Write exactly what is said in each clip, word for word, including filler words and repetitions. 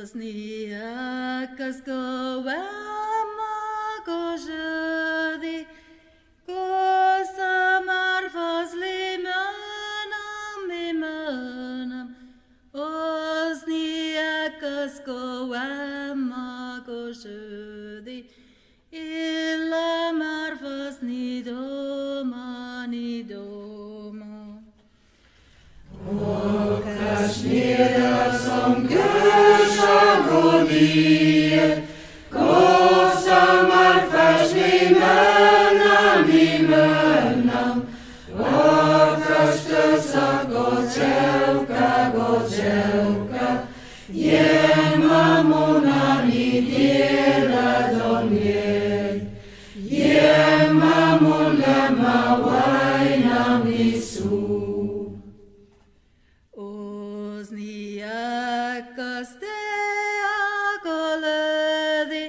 Osniakas koema kožadi, kosamarfas limanam limanam. Osniakas koema kožadi, illa marfas nidoma nidoma. Kashmir som Kushagodie, Kosamar Fashlimanam Limanam, Okashtusa Gocelka Gocelka, Yema Munani Dira Domye, Yema Munama Wainam Nisu. Osniakas te akoledi,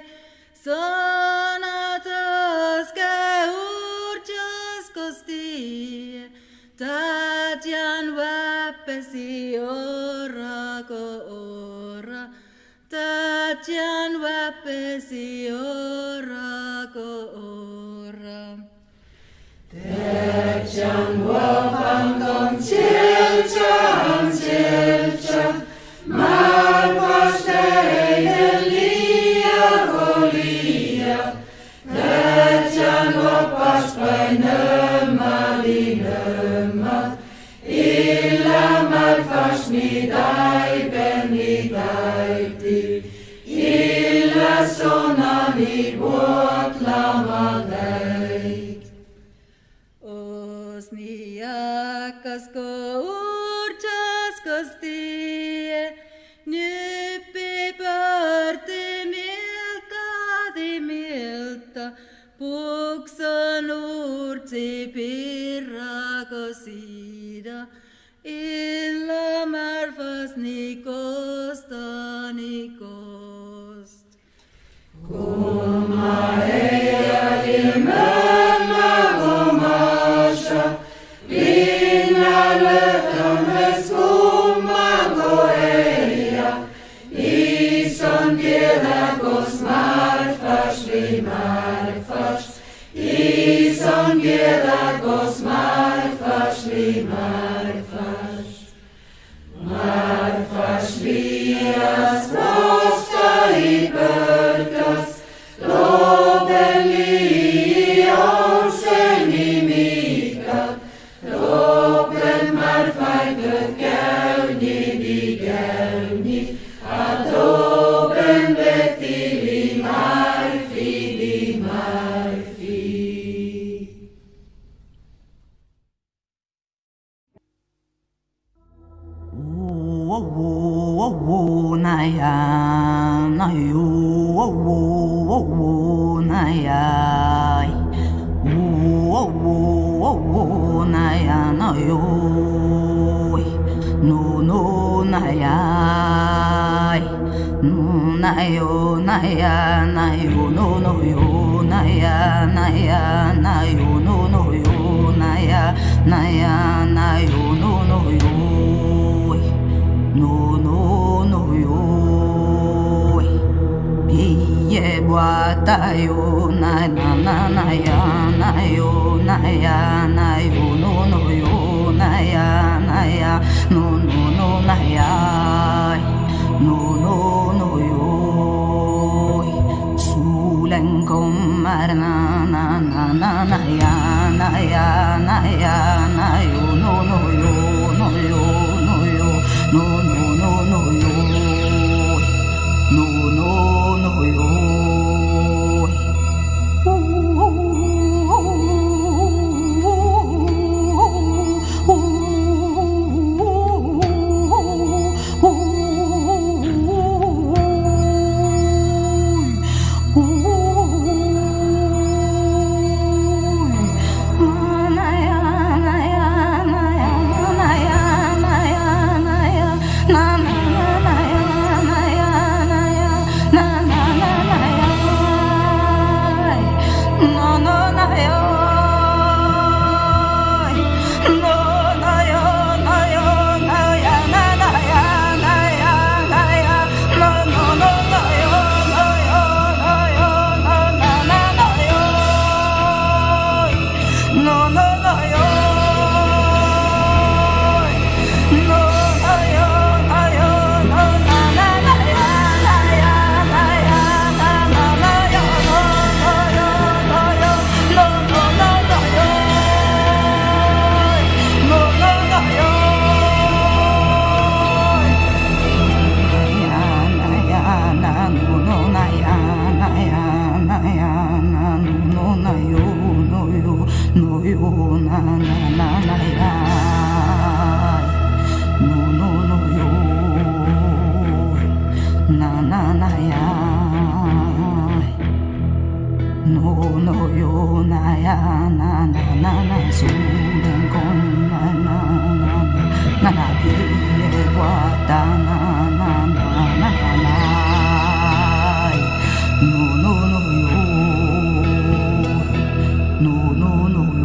sonatas que urchas costie, tatian wapesi ora ko ora, tatian wapesi ora ko ora. Tatian wapan kom tilcha tilcha, malfas Elia Golia, Tatian wapas painema linema, illa malfas midai ben midaiti, illa sonami buot lamadait. Osniakas ko urchas kostie, nyppi pörti milta di milta, pukson urtsi pirra kosida, illa marfas nikosta nikost. Kumma eia limenna gomasha, Pinna lötömmes kumma goeia, Ison kiedakos marfas limarfas, Ison kiedakos marfas limarfas. Marfas lias posta i pörkas, Loben lion senimika, Loben marfaiköt käyni di käyni, at Loben veti li marfi di marfi. Naya, nayo, naya, naya, nayo, no, no, naya, no, nayo, naya, nayo, no, no, yo, naya, naya, nayo, no, no, yo, naya, naya, nayo, no, no, yo. No, no, no, yo. Iye buata yo, na na na na ya, na yo, na ya, na yo, no no yo, na ya, na ya, no no no na ya, no no no yo. Solen kommer na na na na na ya, na ya, na ya, na yo, no no yo, no yo, no yo. No, no, no, no, yo. No, no, no, yo. Ooh, ooh, ooh, ooh, ooh, ooh, ooh. na ya na na na na su den con na na na na na di e qua ta na na na na na no no no yo no no no yo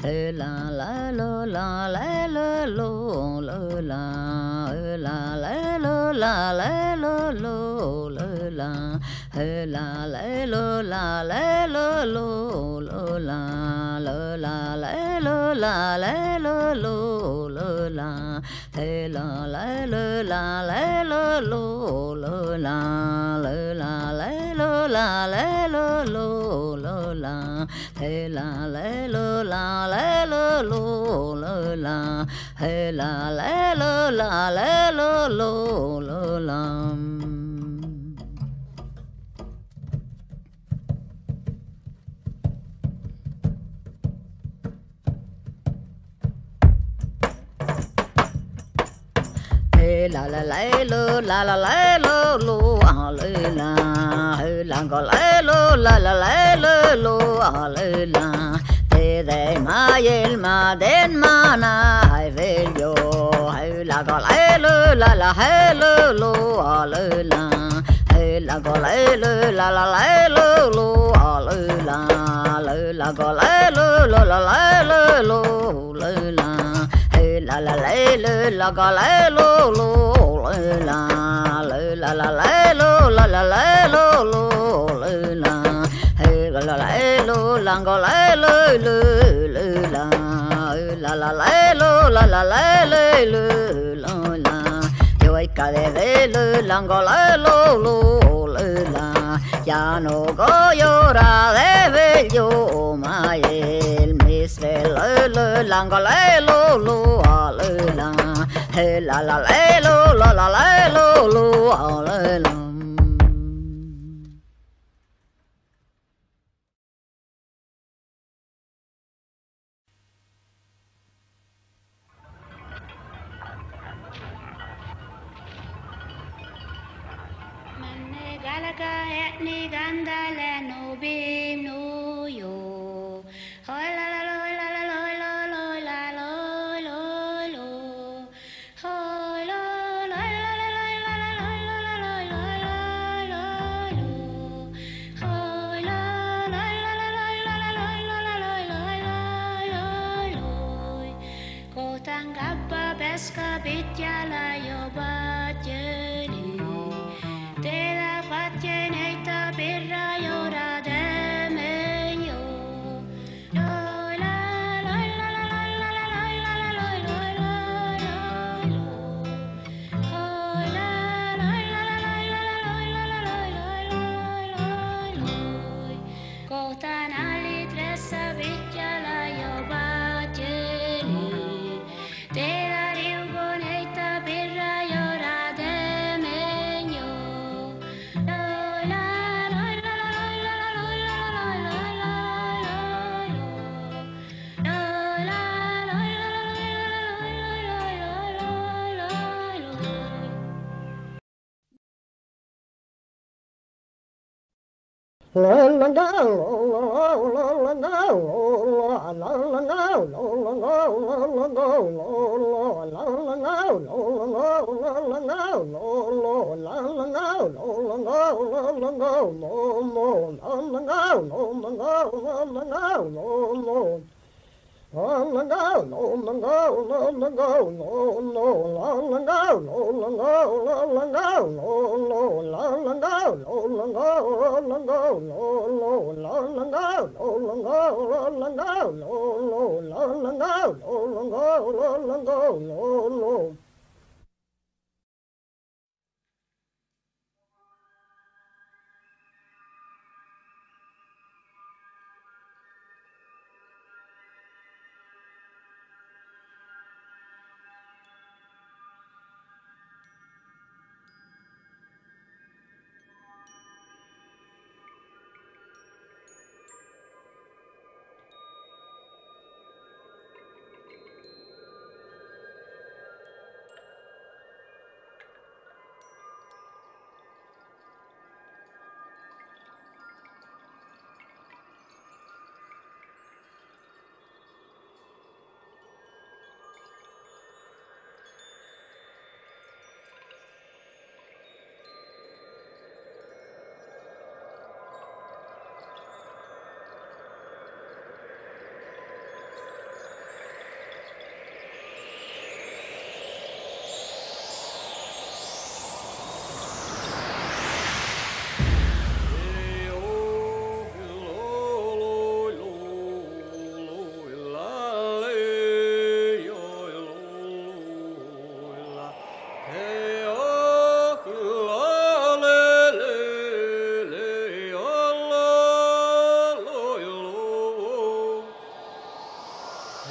Ê la la lô la la lô lô lô la ê la la lô la la lô lô lô la ê la la lô la la lô lô lô la lô la la lô la la lô lô lô la ê la la lô la la lô lô lô la lô la la lô la la lô lô lô la ê la la lô la la lô lô lô la ê la la lô la la lô lô lô la la la la lô la la la lô lô à lê la hê la có la lô la la la lô lô à lê la te de ma el ma den ma na hai ve yo hê la có la lô la la hê lô lô à lê la hê la có la lô la la la lô lô à lê la lê la có la lô la la la lô lô lê la la la la la la ga la lo lo la la la la la lo la la la lo lo la hey la la la lo la ga la lo lo la la la la lo la la la lo la yo hay ca de de lo la ga la lo lo la ya no go llorar de bello mael mis lo lo la ga la lo lo la hey la la la lo la la la lo lo la la Manne galaga etni gandala no bim no yo. Hoy la la la la la la la la la la la la. Hoy la la la la la la la la la la la la la. Hoy la la la la la la la la la la la la. Cô tăng gabba beska bitya la yo bajeli. Te la faccia netta birra ora de meglio. La la la la la la la la la la la la la la. Oh la la la la la la la la la la la. Kohtaan alitressa vitja la jo bajeli. Te la riugoneita birra ora de meglio.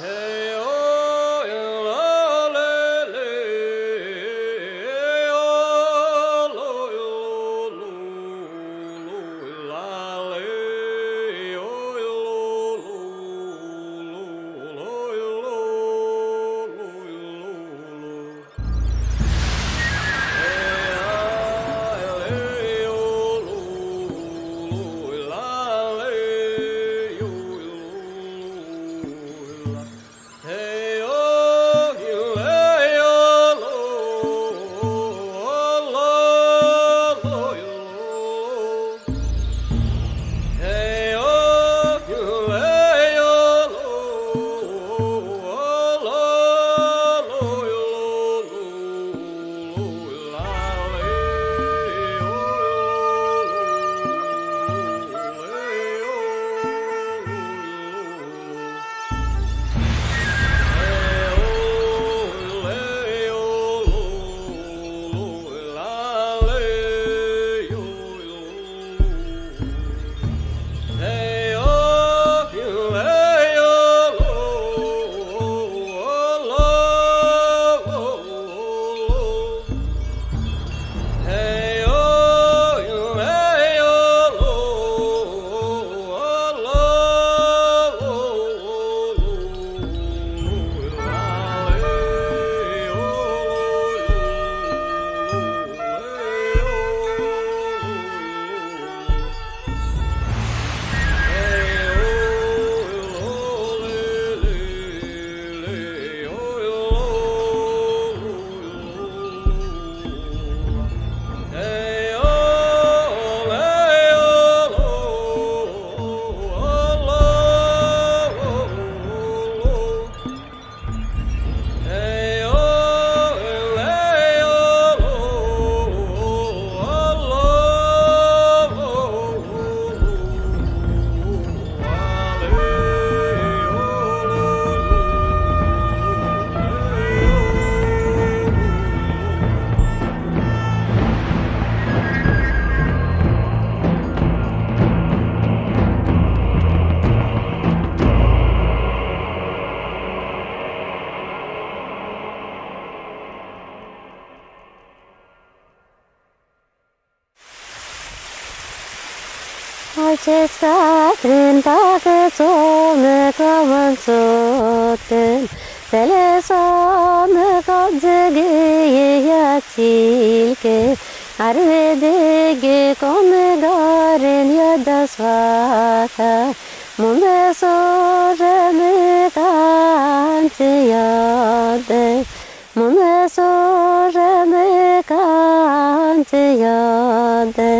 Acesta prin toate zone cămânțoten, telesone codzege tilke, arvedege komegaren yadasvata, munesore mekante yade, munesore mekante yade.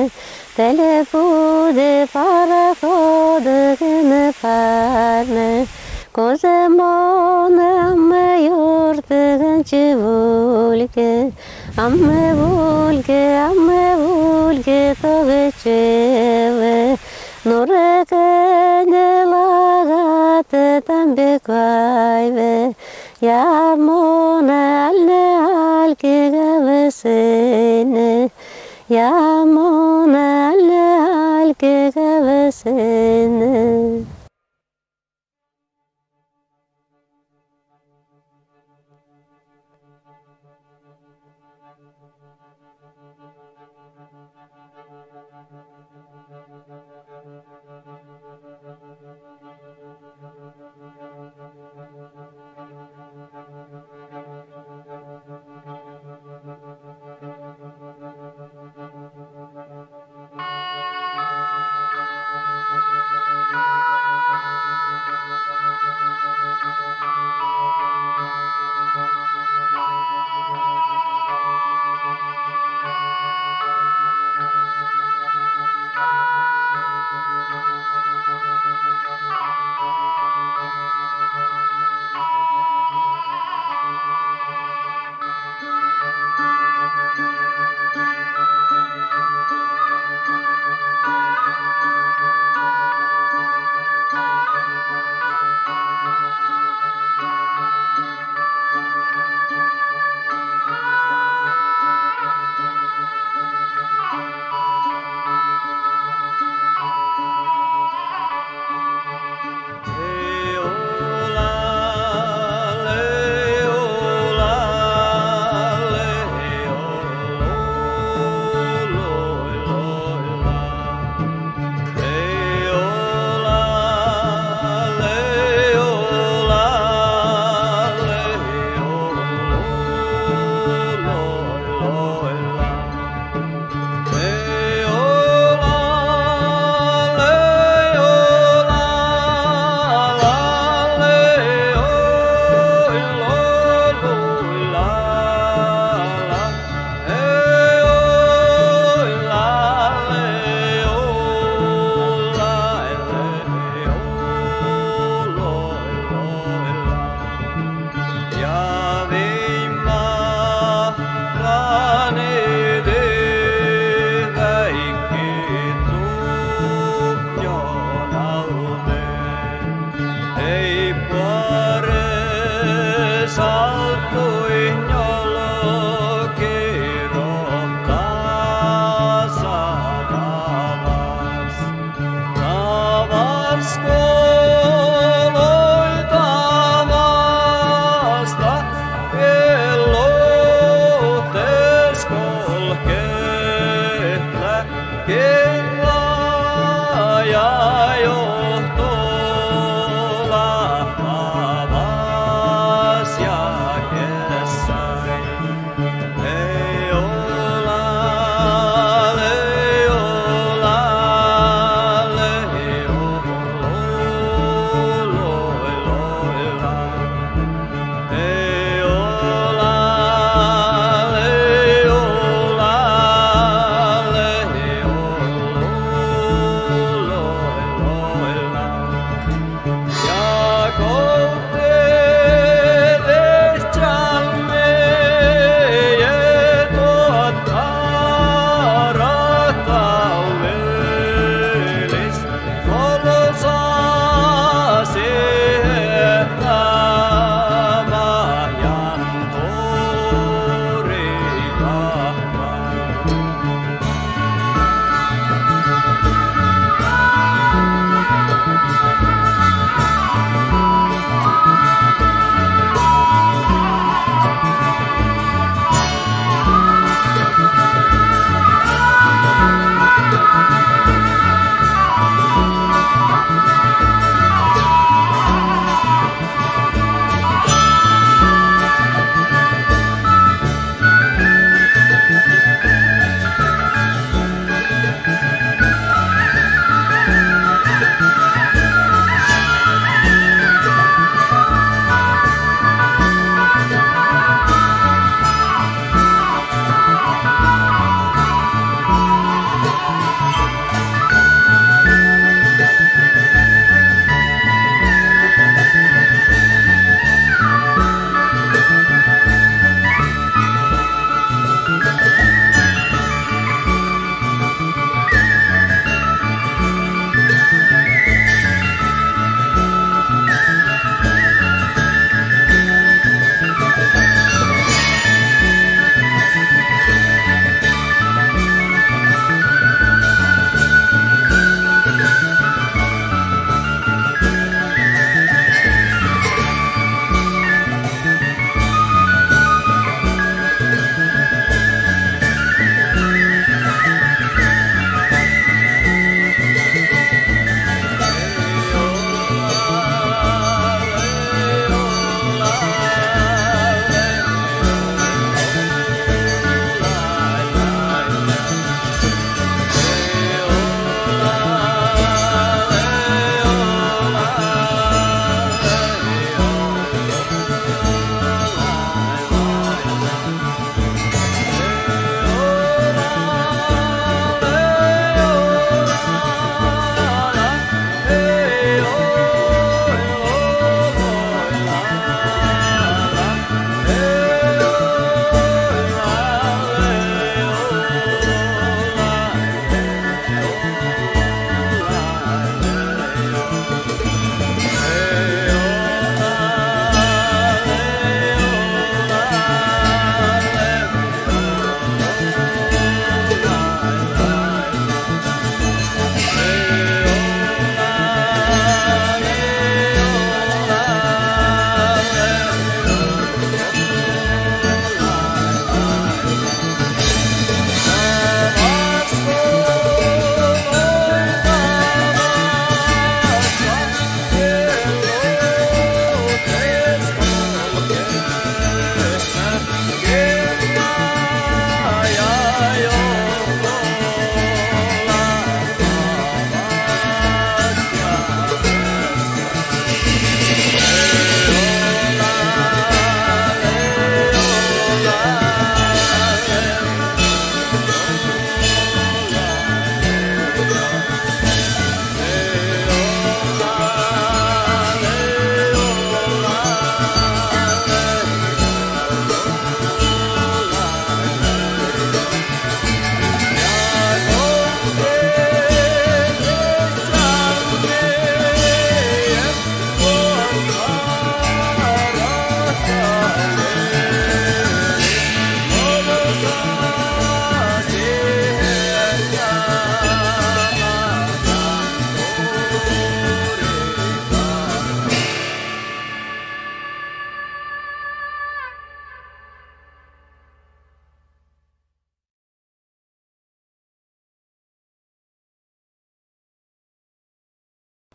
Telefude parafode ne parne, cose mone amme yorte ganche vulke, amme vulke, amme vulke toge cheve, nore ke ne lagate tambe kwaive, ya mone alne alke gavesene. Ya mona al que cabecene.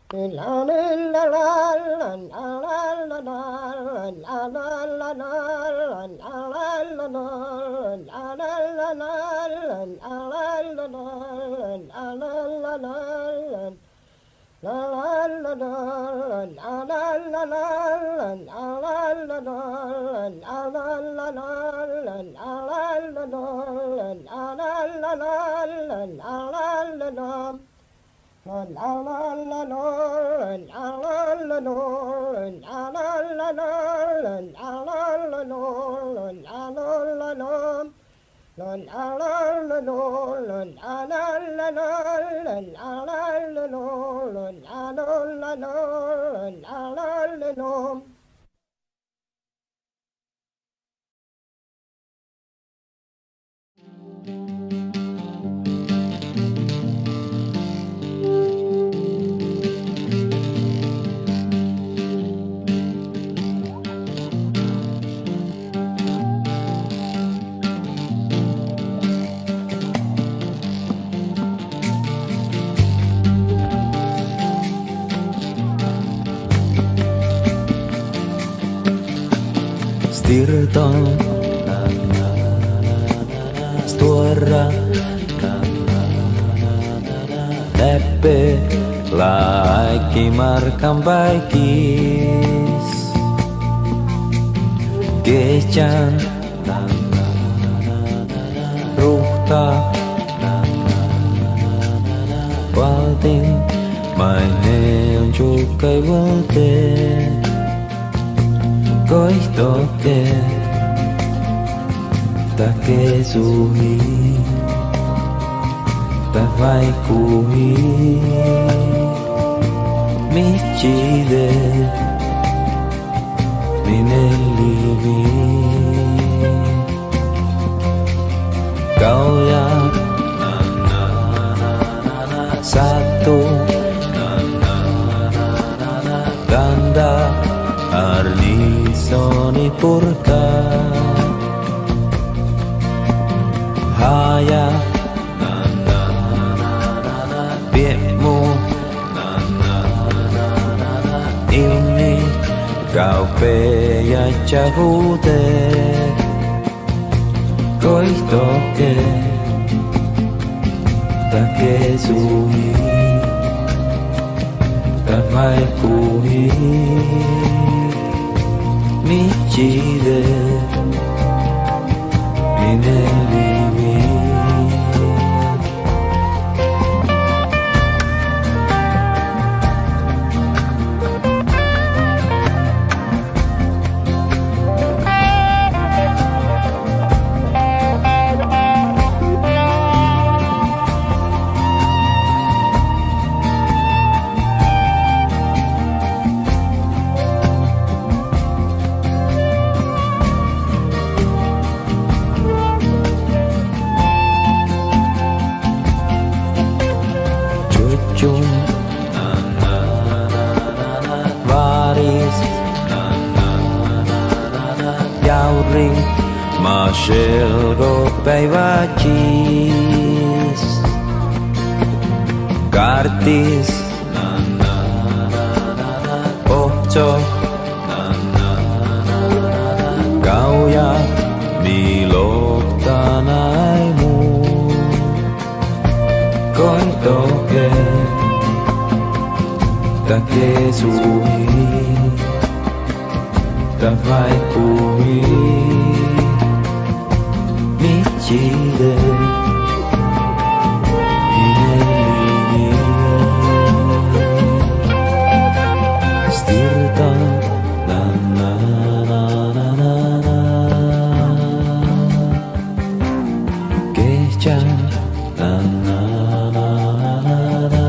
Stirto Sturra Leppe Laiki markam baikis Gechan Ruhta Valtin Maine on chukai volte Koihtoke Take suhi Tavai kuhi Michide Minelivi Kau yang satu Ganda Arni Soni purka Haya Biekmu Ini Kau peya cahute Koihtoke Take suhi Tavai kuhi Michide Minelivi Varis Yauri Marshall go Pevachis Kartis Ocho Kauya Milok tanaimu Koihtoke Take suhi Tavai kuhi Michide Minelivi Stirta Na na na na na na Kecha Na na na na na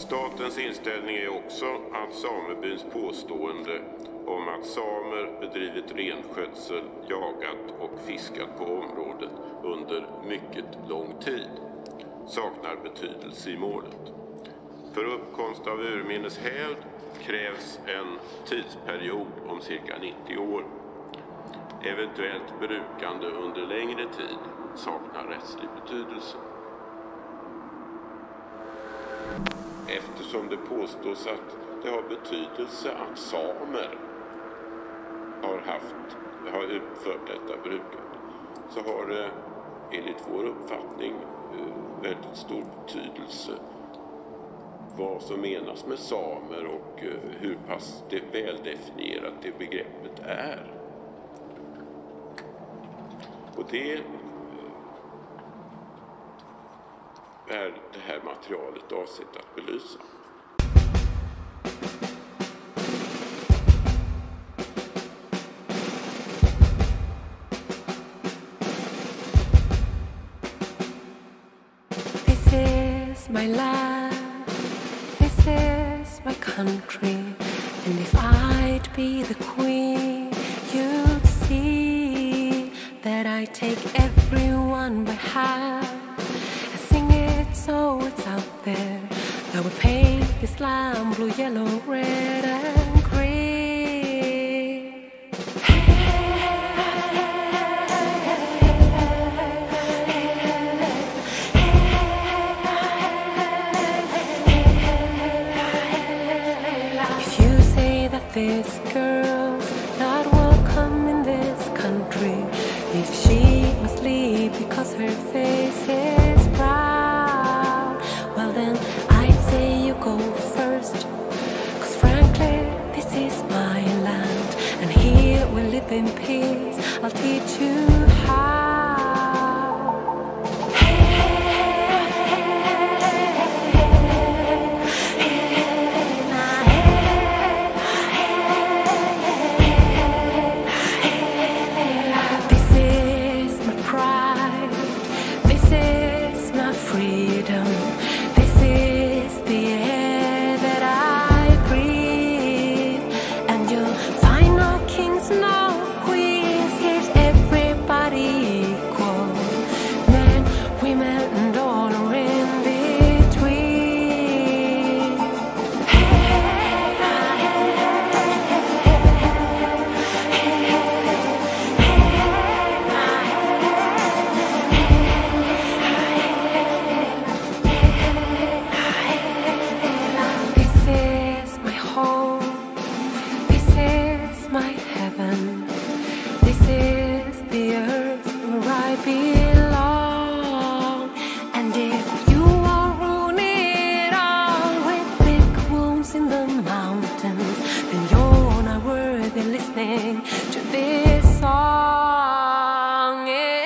Statens inställning är också att samebyns påstående om att samer bedrivit renskötsel, jagat och fiskat på området under mycket lång tid saknar betydelse i målet. För uppkomst av urminneshävd krävs en tidsperiod om cirka nittio år. Eventuellt brukande under längre tid saknar rättslig betydelse. Eftersom det påstås att det har betydelse att samer har, haft, har utfört detta brukande, så har det enligt vår uppfattning väldigt stor betydelse vad som menas med samer och hur pass det väldefinierat det begreppet är. Och det är det här materialet avsett att belysa. This is my land, this is my country, and if I'd be the queen, you'd see that I take everyone by hand. I sing it so it's out there, that we paint this land blue, yellow, red and green. If you say that this girl's not welcome in this country, if she must leave because her face is proud, well then I'd say you go first, cause frankly this is my land, and here we live in peace. I'll teach you how. This is my pride, this is my freedom, this is the air that I breathe, and you'll find no kings, no queens, here's everybody equal, men, women and all are in between. This is my home, this is my heaven, this is the earth where I belong. And if you are ruining it all with big wounds in the mountains, then you're not worthy listening to this song. Yeah.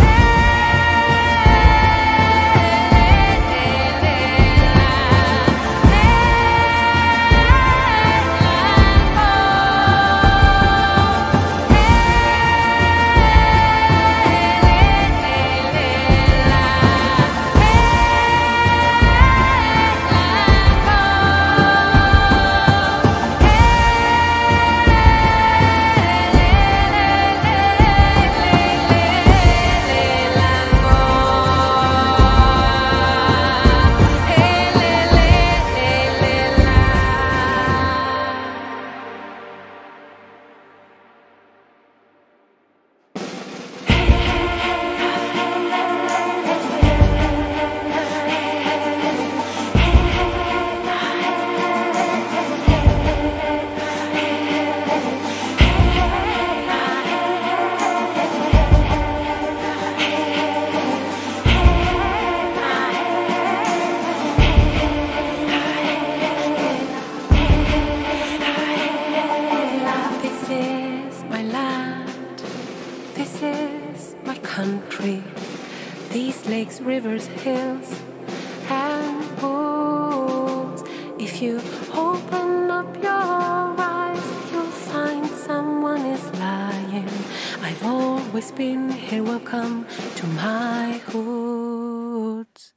This is my land, this is my country, these lakes, rivers, hills and woods. If you open up your eyes, you'll find someone is lying. I've always been here, welcome to my hoods.